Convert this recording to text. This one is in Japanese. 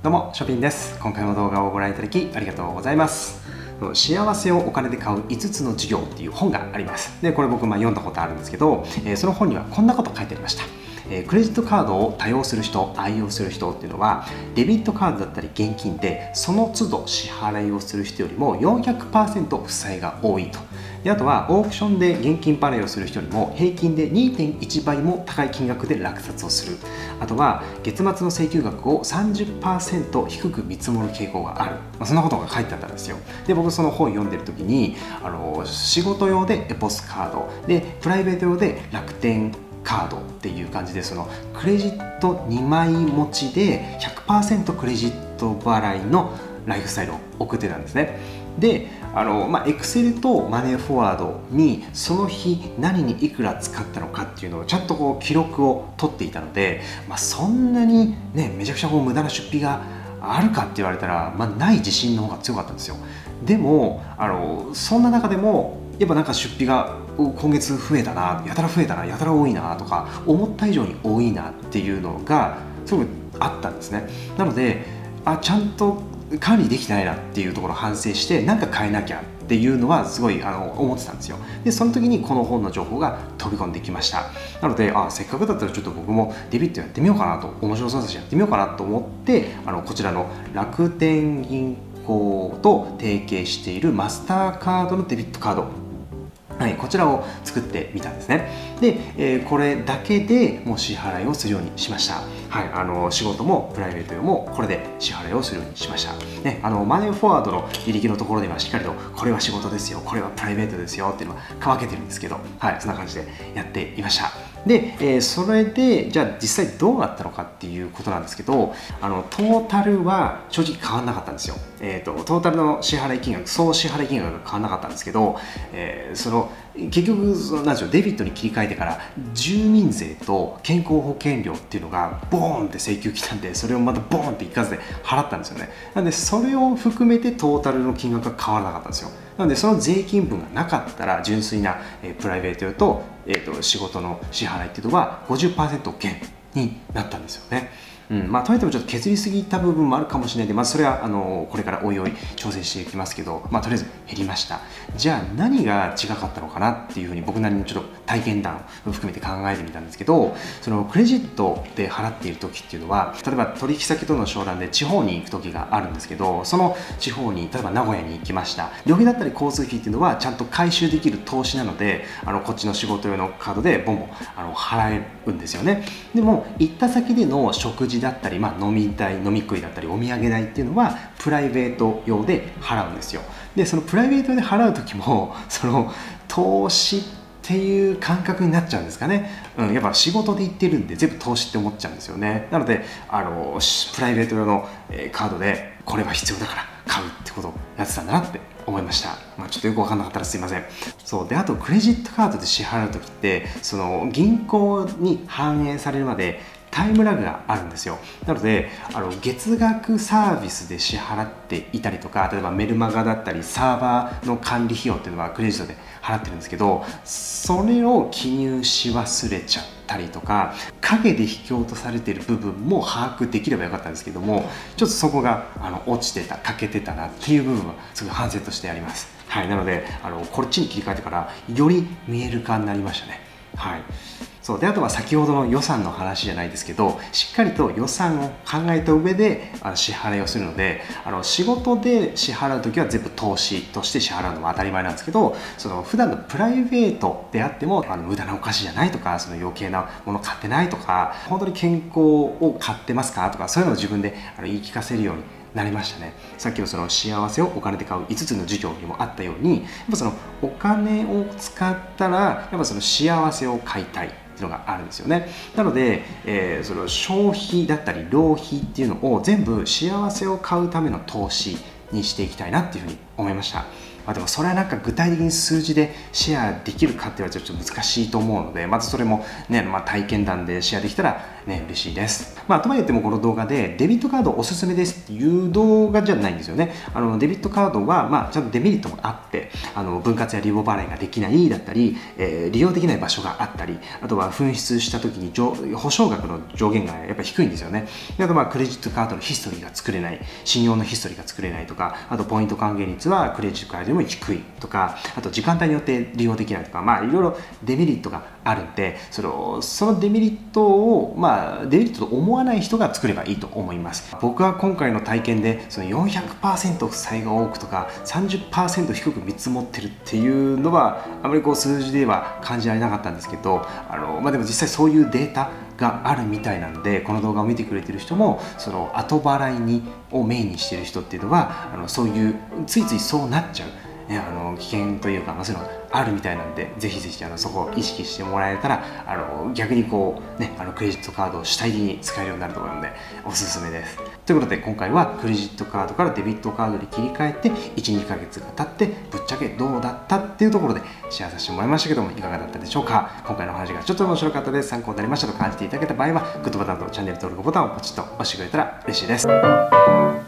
どうも、ショピンです。今回も動画をご覧いただきありがとうございます。幸せをお金で買う5つの授業っていう本があります。で、これ僕読んだことあるんですけど、その本にはこんなこと書いてありました。クレジットカードを多用する人、愛用する人っていうのは、デビットカードだったり現金でその都度支払いをする人よりも 400% 負債が多いと。で、あとはオークションで現金払いをする人よりも平均で 2.1 倍も高い金額で落札をする。あとは月末の請求額を 30% 低く見積もる傾向がある。そんなことが書いてあったんですよ。で、僕その本読んでる時に仕事用でエポスカードで、プライベート用で楽天カードっていう感じで、そのクレジット2枚持ちで 100% クレジット払いのライフスタイルを送ってたんですね。で、Excel とマネーフォワードにその日何にいくら使ったのかっていうのをちゃんと記録を取っていたので、そんなにね、めちゃくちゃ無駄な出費があるかって言われたら、ない自信の方が強かったんですよ。でもそんな中でもやっぱなんか出費が今月増えたな、やたら増えたな、やたら多いなとか、思った以上に多いなっていうのがすごくあったんですね。なのでちゃんと管理できてないなっていうところを反省して、なんか変えなきゃっていうのはすごい思ってたんですよ。で、その時にこの本の情報が飛び込んできました。なのでせっかくだったらちょっと僕もデビットやってみようかなと、面白そうだしやってみようかなと思ってこちらの楽天銀行と提携しているマスターカードのデビットカード、こちらを作ってみたんですね。で、これだけでもう支払いをするようにしました。仕事もプライベート用もこれで支払いをするようにしました。ね、マネーフォワードの履歴のところではしっかりとこれは仕事ですよ、これはプライベートですよっていうのは分けてるんですけど、そんな感じでやっていました。で、それでじゃあ実際どうなったのかっていうことなんですけど、トータルは正直変わらなかったんですよ。トータルの支払い金額、総支払い金額が変わらなかったんですけど、結局なんでしょう、デビットに切り替えてから住民税と健康保険料っていうのがボーンって請求来たんで、それをまたボーンって一括で払ったんですよね。なのでそれを含めてトータルの金額が変わらなかったんですよ。なのでその税金分がなかったら純粋なプライベート用と仕事の支払いっていうのは 50% 減になったんですよね。とはいってもちょっと削りすぎた部分もあるかもしれないので、それはこれからおいおい調整していきますけど、とりあえず減りました。じゃあ何が違かったのかなっていうふうに僕なりにちょっと体験談を含めて考えてみたんですけど、そのクレジットで払っている時っていうのは、例えば取引先との商談で地方に行く時があるんですけど、その地方に例えば名古屋に行きました。旅費だったり交通費っていうのはちゃんと回収できる投資なので、こっちの仕事用のカードでボンボン払えるんですよね。でも行った先での食事だったり、飲み代、飲み食いだったりお土産代っていうのはプライベート用で払うんですよ。で、そのプライベートで払う時もその投資っていう感覚になっちゃうんですかね。やっぱ仕事で行ってるんで全部投資って思っちゃうんですよね。なのでプライベート用のカードでこれは必要だから買うってことをやってたんだなって思いました。ちょっとよく分かんなかったらすいません。そうで、あとクレジットカードで支払う時って、その銀行に反映されるまでタイムラグがあるんですよ。なので月額サービスで支払っていたりとか、例えばメルマガだったりサーバーの管理費用っていうのはクレジットで払ってるんですけど、それを記入し忘れちゃったりとか、影で引き落とされている部分も把握できればよかったんですけども、ちょっとそこが落ちてた、欠けてたなっていう部分はすごい反省としてあります。なのでこっちに切り替えてからより見える化になりましたね。そうで、あとは先ほどの予算の話じゃないですけど、しっかりと予算を考えた上で支払いをするので、仕事で支払う時は全部投資として支払うのも当たり前なんですけど、その普段のプライベートであっても無駄なお菓子じゃないとか、その余計なもの買ってないとか、本当に健康を買ってますかとか、そういうのを自分で言い聞かせるようになりましたね。さっきのその幸せをお金で買う5つの授業にもあったように、やっぱそのお金を使ったらやっぱその幸せを買いたいっていうのがあるんですよね。なので、その消費だったり浪費っていうのを全部幸せを買うための投資にしていきたいなっていうふうに思いました。でもそれはなんか具体的に数字でシェアできるかって言われたらちょっと難しいと思うので、まずそれもね、体験談でシェアできたらね、嬉しいです。とはいってもこの動画でデビットカードおすすめですっていう動画じゃないんですよね。デビットカードは、ちゃんとデメリットもあって、分割やリボ払いができないだったり、利用できない場所があったり、あとは紛失した時に保証額の上限がやっぱり低いんですよね。であとクレジットカードのヒストリーが作れない、信用のヒストリーが作れないとか、あとポイント還元率はクレジットカードよりも低いとか、あと時間帯によって利用できないとか、いろいろデメリットがあるんで、そのデメリットを、デメリットと思わない人が作ればいいと思います。僕は今回の体験でその 400% 負債が多くとか 30% 低く見積もってるっていうのはあまり数字では感じられなかったんですけど、でも実際そういうデータがあるみたいなので、この動画を見てくれてる人もその後払いをメインにしてる人っていうのはそういうついついそうなっちゃう、危険というか、そういうのあるみたいなんで、ぜひぜひそこを意識してもらえたら逆にクレジットカードを主体的に使えるようになると思うのでおすすめです。ということで今回はクレジットカードからデビットカードに切り替えて 1,2 ヶ月が経ってぶっちゃけどうだったっていうところでシェアさせてもらいましたけども、いかがだったでしょうか。今回の話がちょっと面白かったです、参考になりましたと感じていただけた場合はグッドボタンとチャンネル登録ボタンをポチッと押してくれたら嬉しいです。